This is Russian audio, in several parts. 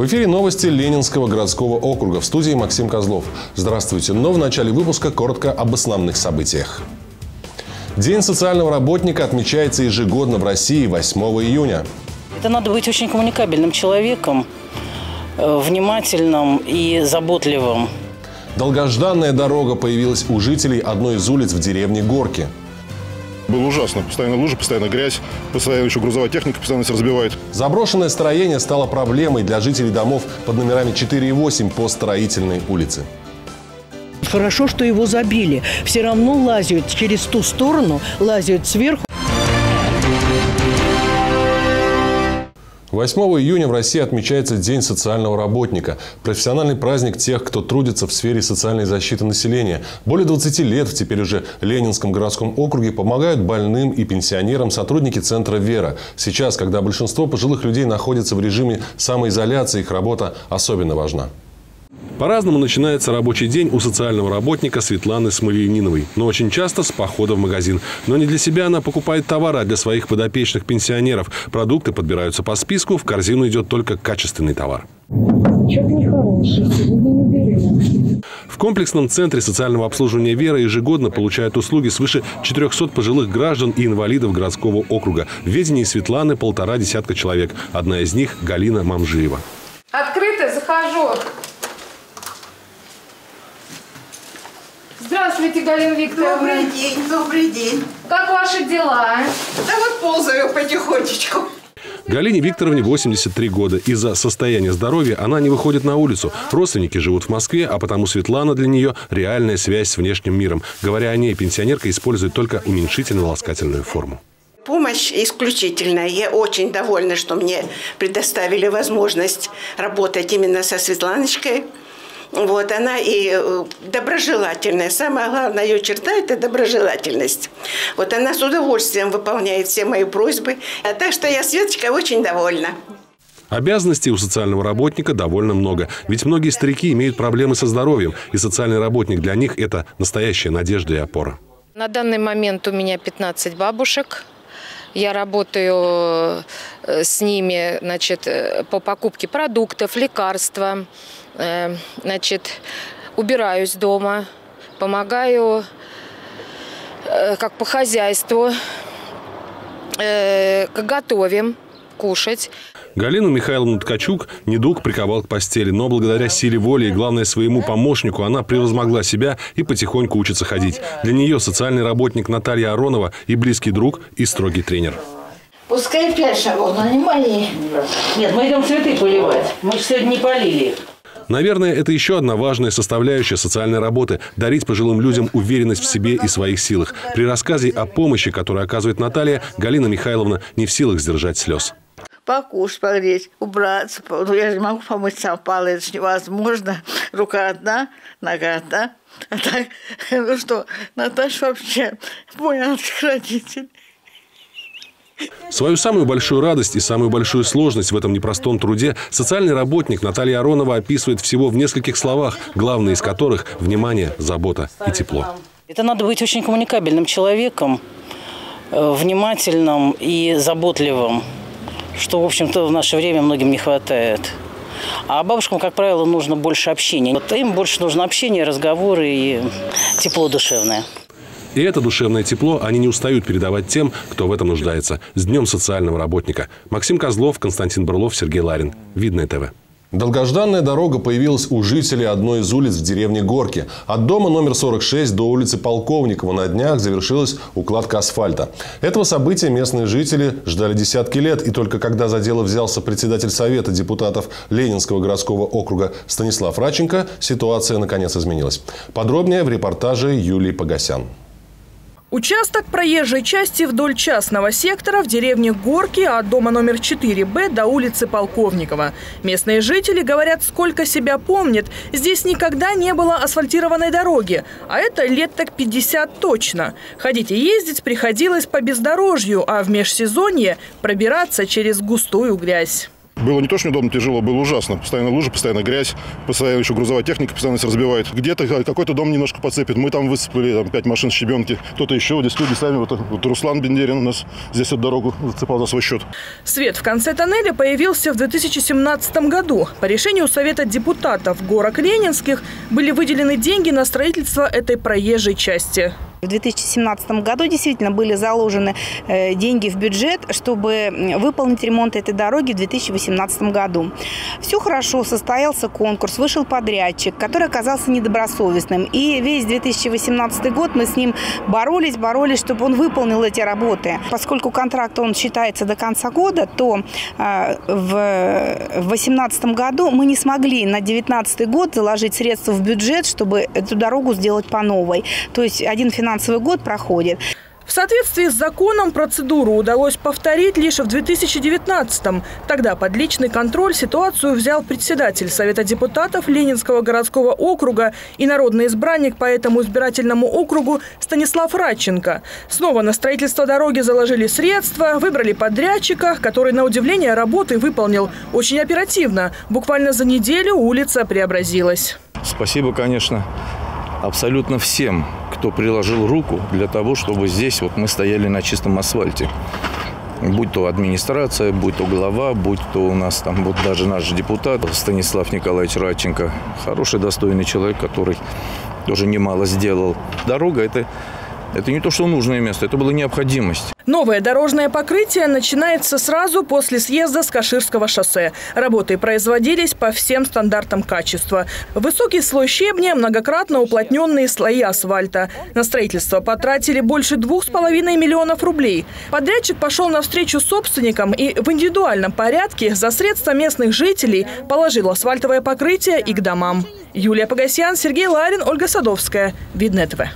В эфире новости Ленинского городского округа. В студии Максим Козлов. Здравствуйте. Но в начале выпуска коротко об основных событиях. День социального работника отмечается ежегодно в России 8 июня. Это надо быть очень коммуникабельным человеком, внимательным и заботливым. Долгожданная дорога появилась у жителей одной из улиц в деревне Горки. Было ужасно. Постоянно лужи, постоянно грязь, постоянно еще грузовая техника постоянно себя разбивает. Заброшенное строение стало проблемой для жителей домов под номерами 4 и 8 по Строительной улице. Хорошо, что его забили. Все равно лазят через ту сторону, лазят сверху. 8 июня в России отмечается День социального работника. Профессиональный праздник тех, кто трудится в сфере социальной защиты населения. Более 20 лет в теперь уже Ленинском городском округе помогают больным и пенсионерам сотрудники центра «Вера». Сейчас, когда большинство пожилых людей находятся в режиме самоизоляции, их работа особенно важна. По-разному начинается рабочий день у социального работника Светланы Смольяниновой. Но очень часто с похода в магазин. Но не для себя она покупает товары, а для своих подопечных пенсионеров. Продукты подбираются по списку, в корзину идет только качественный товар. Что-то нехорошее, сегодня не берем. В комплексном центре социального обслуживания «Вера» ежегодно получают услуги свыше 400 пожилых граждан и инвалидов городского округа. В ведении Светланы 1,5 десятка человек. Одна из них – Галина Мамжиева. Открыто, захожу. Здравствуйте, Галина Викторовна. Добрый день, добрый день. Как ваши дела? Да вот ползаю потихонечку. Галине Викторовне 83 года. Из-за состояния здоровья она не выходит на улицу. Родственники живут в Москве, а потому Светлана для нее реальная связь с внешним миром. Говоря о ней, пенсионерка использует только уменьшительно-ласкательную форму. Помощь исключительная. Я очень довольна, что мне предоставили возможность работать именно со Светланочкой. Вот она и доброжелательная. Самая главная ее черта – это доброжелательность. Вот она с удовольствием выполняет все мои просьбы. Так что я, Светочка, очень довольна. Обязанностей у социального работника довольно много. Ведь многие старики имеют проблемы со здоровьем. И социальный работник для них – это настоящая надежда и опора. На данный момент у меня 15 бабушек. Я работаю с ними, значит, по покупке продуктов, лекарства. Значит, убираюсь дома, помогаю как по хозяйству, готовим, кушать. Галину Михайловну Ткачук недуг приковал к постели, но благодаря силе воли и, главное, своему помощнику она превозмогла себя и потихоньку учится ходить. Для нее социальный работник Наталья Аронова и близкий друг, и строгий тренер. Пускай 5 шагов, но не мои. Нет, мы идем цветы поливать. Мы же сегодня не полили их. Наверное, это еще одна важная составляющая социальной работы – дарить пожилым людям уверенность в себе и своих силах. При рассказе о помощи, которую оказывает Наталья, Галина Михайловна не в силах сдержать слез. Покушать, погреть, убраться. Ну, я же не могу помыть сам пол, это же невозможно. Рука одна, нога одна. А так, ну что, Наташа вообще мой ангел-хранитель. Свою самую большую радость и самую большую сложность в этом непростом труде социальный работник Наталья Аронова описывает всего в нескольких словах, главное из которых – внимание, забота и тепло. Это надо быть очень коммуникабельным человеком, внимательным и заботливым, что, в общем-то, в наше время многим не хватает. А бабушкам, как правило, нужно больше общения. Вот им больше нужно общение, разговоры и тепло душевное. И это душевное тепло они не устают передавать тем, кто в этом нуждается. С Днем социального работника. Максим Козлов, Константин Брылов, Сергей Ларин. Видное ТВ. Долгожданная дорога появилась у жителей одной из улиц в деревне Горки. От дома номер 46 до улицы Полковникова на днях завершилась укладка асфальта. Этого события местные жители ждали десятки лет. И только когда за дело взялся председатель Совета депутатов Ленинского городского округа Станислав Радченко, ситуация наконец изменилась. Подробнее в репортаже Юлии Погосян. Участок проезжей части вдоль частного сектора в деревне Горки от дома номер 4Б до улицы Полковникова. Местные жители говорят, сколько себя помнят, здесь никогда не было асфальтированной дороги. А это лет так 50 точно. Ходить и ездить приходилось по бездорожью, а в межсезонье пробираться через густую грязь. Было не то, что неудобно, тяжело, было ужасно. Постоянно лужи, постоянно грязь, постоянно еще грузовая техника постоянно себя разбивает. Где-то какой-то дом немножко подцепит. Мы там высыпали 5 машин щебенки. Кто-то еще, здесь люди сами. Вот Руслан Бендерин у нас здесь эту дорогу зацепал за свой счет. Свет в конце тоннеля появился в 2017 году. По решению Совета депутатов горок Ленинских были выделены деньги на строительство этой проезжей части. В 2017 году действительно были заложены деньги в бюджет, чтобы выполнить ремонт этой дороги в 2018 году. Все хорошо, состоялся конкурс, вышел подрядчик, который оказался недобросовестным. И весь 2018 год мы с ним боролись, чтобы он выполнил эти работы. Поскольку контракт он считается до конца года, то в 2018 году мы не смогли на 2019 год заложить средства в бюджет, чтобы эту дорогу сделать по новой. То есть один финансовый год проходит. В соответствии с законом процедуру удалось повторить лишь в 2019-м. Тогда под личный контроль ситуацию взял председатель Совета депутатов Ленинского городского округа и народный избранник по этому избирательному округу Станислав Радченко. Снова на строительство дороги заложили средства, выбрали подрядчика, который, на удивление, работы выполнил очень оперативно. Буквально за неделю улица преобразилась. Спасибо, конечно, абсолютно всем, кто приложил руку для того, чтобы здесь мы стояли на чистом асфальте. Будь то администрация, будь то глава, будь то у нас там даже наш депутат Станислав Николаевич Радченко. Хороший, достойный человек, который тоже немало сделал. Дорога – это не то, что нужное место, это была необходимость. Новое дорожное покрытие начинается сразу после съезда с Каширского шоссе. Работы производились по всем стандартам качества. Высокий слой щебня, многократно уплотненные слои асфальта. На строительство потратили больше 2,5 миллионов рублей. Подрядчик пошел навстречу собственникам и в индивидуальном порядке за средства местных жителей положил асфальтовое покрытие и к домам. Юлия Погосян, Сергей Ларин, Ольга Садовская. Видное ТВ.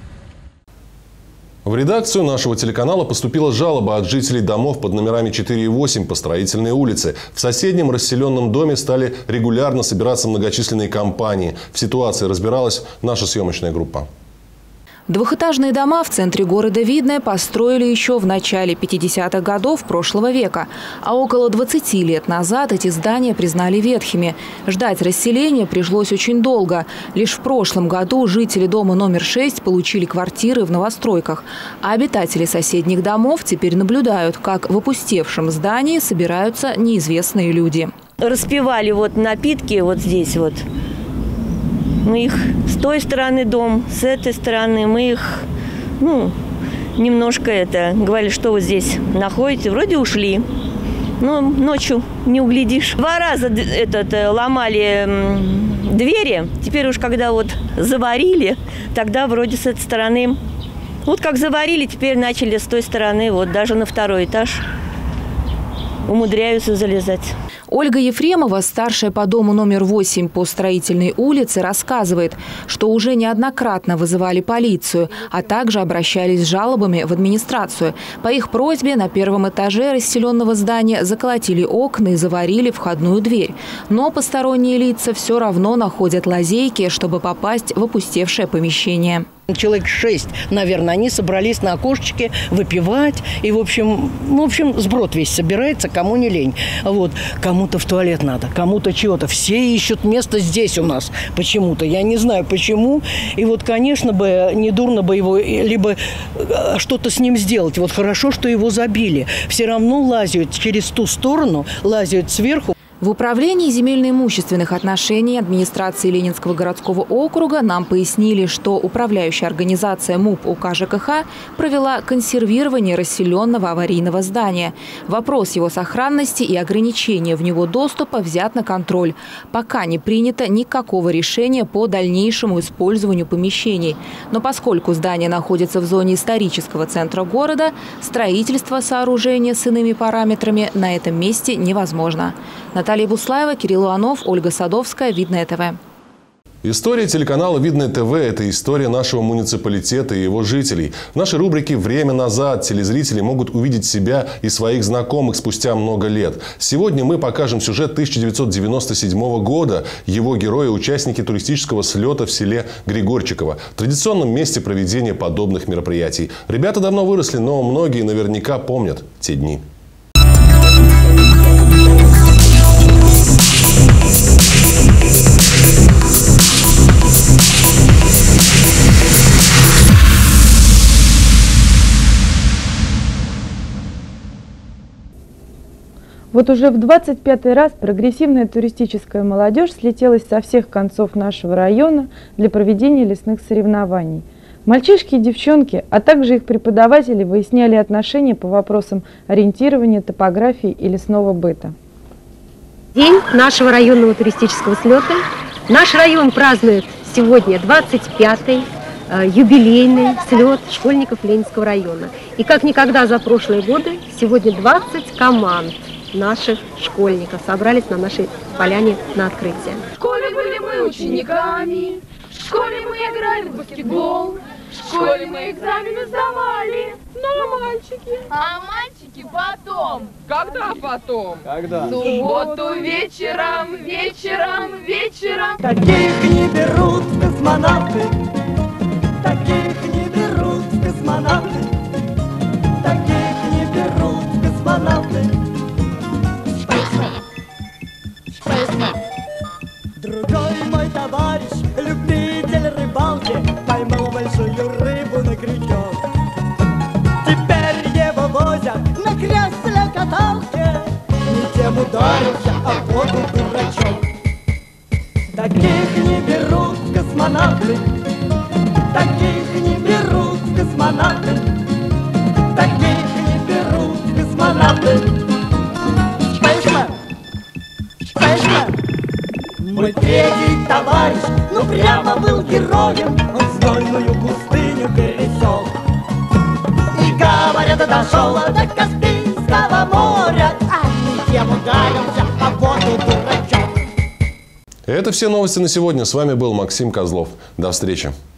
В редакцию нашего телеканала поступила жалоба от жителей домов под номерами 4 и 8 по Строительной улице. В соседнем расселенном доме стали регулярно собираться многочисленные компании. В ситуации разбиралась наша съемочная группа. Двухэтажные дома в центре города Видное построили еще в начале 50-х годов прошлого века. А около 20 лет назад эти здания признали ветхими. Ждать расселения пришлось очень долго. Лишь в прошлом году жители дома номер 6 получили квартиры в новостройках. А обитатели соседних домов теперь наблюдают, как в опустевшем здании собираются неизвестные люди. Распивали напитки здесь . Мы их с той стороны дом, с этой стороны. Мы их, немножко говорили, что вы здесь находите. Вроде ушли. Но ночью не углядишь. 2 раза ломали двери. Теперь уж когда заварили, тогда вроде с этой стороны. Как заварили, теперь начали с той стороны, даже на 2-й этаж умудряются залезать. Ольга Ефремова, старшая по дому номер 8 по Строительной улице, рассказывает, что уже неоднократно вызывали полицию, а также обращались с жалобами в администрацию. По их просьбе на 1-м этаже расселенного здания заколотили окна и заварили входную дверь. Но посторонние лица все равно находят лазейки, чтобы попасть в опустевшее помещение. Человек 6, наверное, они собрались на окошечке выпивать. И, в общем, сброд весь собирается, кому не лень. Кому-то в туалет надо, кому-то чего-то. Все ищут место здесь у нас почему-то. Я не знаю, почему. И конечно бы, не дурно бы его, либо что-то с ним сделать. Хорошо, что его забили. Все равно лазят через ту сторону, лазят сверху. В управлении земельно-имущественных отношений администрации Ленинского городского округа нам пояснили, что управляющая организация МУП УК ЖКХ провела консервирование расселенного аварийного здания. Вопрос его сохранности и ограничения в него доступа взят на контроль. Пока не принято никакого решения по дальнейшему использованию помещений. Но поскольку здание находится в зоне исторического центра города, строительство сооружения с иными параметрами на этом месте невозможно. Наталья Буслаева, Кирилл Иванов, Ольга Садовская, Видное ТВ. История телеканала «Видное ТВ» – это история нашего муниципалитета и его жителей. В нашей рубрике «Время назад» телезрители могут увидеть себя и своих знакомых спустя много лет. Сегодня мы покажем сюжет 1997 года. Его герои – участники туристического слета в селе Григорчиково, традиционном месте проведения подобных мероприятий. Ребята давно выросли, но многие наверняка помнят те дни. Вот уже в 25-й раз прогрессивная туристическая молодежь слетелась со всех концов нашего района для проведения лесных соревнований. Мальчишки и девчонки, а также их преподаватели выясняли отношения по вопросам ориентирования, топографии и лесного быта. День нашего районного туристического слета. Наш район празднует сегодня 25-й юбилейный слет школьников Ленинского района. И как никогда за прошлые годы, сегодня 20 команд наших школьников собрались на нашей поляне на открытие. В школе были мы учениками, в школе мы играли в баскетбол, в школе мы экзамены сдавали. Но мальчики... А мальчики потом. Когда потом? Когда? В субботу вечером, вечером, вечером. Таких не берут в космонавты, таких не берут в космонавты, таких не берут в космонавты. Другой мой товарищ, любитель рыбалки, поймал большую рыбу на крючок. Теперь его возят на кресле-каталке, не тем ударился, а в воду дурачок. Таких не берут в космонавты, таких не берут в космонавты, таких не берут в космонавты. Мой третий товарищ, ну прямо был героем, он знойную пустыню пересек. И, говорят, дошел до Каспийского моря, а не тем ударился, а в воду дурачок. Это все новости на сегодня. С вами был Максим Козлов. До встречи.